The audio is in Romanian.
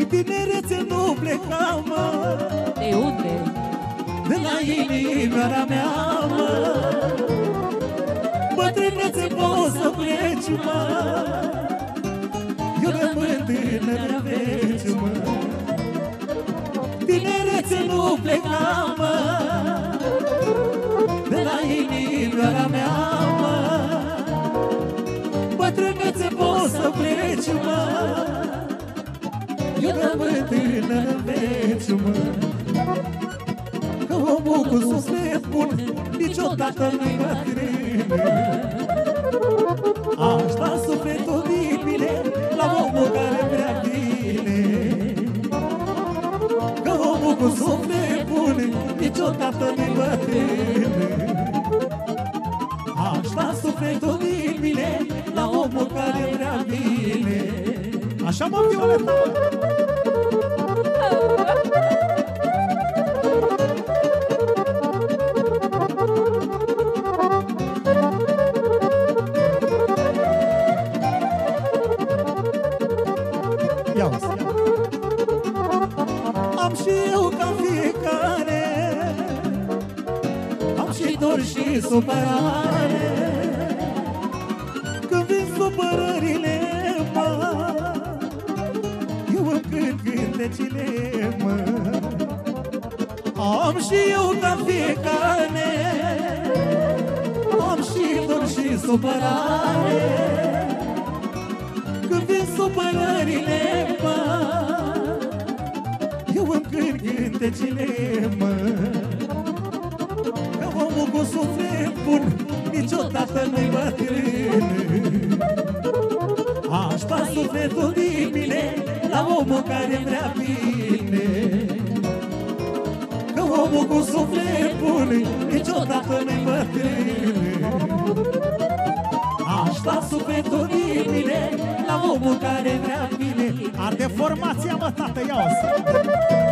tinerețe nu plecam, mă. De unde? De la inimioara mea, mă. Bătrânețe poți să pleci, mă. Eu rămân tânăr în veci, mă. Tinerețe nu plecam, mă. De la inimioara mea, mă. Bătrânețe poți să pleci, mă. Eu rămân tânăr în veci, mă. Că omul cu suflet bun niciodată nu-i bătrâne. Aș da sufletul din mine la omul care vrea bine. Că omul cu suflet bun niciodată nu-i bătrâne. Aș da sufletul din mine la omul care vrea bine. Așa, mă, Violeta! Am și eu ca fiecare, am și dor și supărare. Când vin supărările, mă, eu îmi cânt cântecile, mă. Am și eu ca fiecare, am și dor și supărare. Când vin supărările, mă, eu îmi cânt cântecile, mă. Că omul cu suflet bun niciodată nu-i bătrân. Aș da sufletul din mine la omul care vrea bine. Că omul cu suflet bun niciodată nu-i bătrân. Aș da sufletul din mine la omul care vrea bine. Arde formația, mă, tată, ia-o!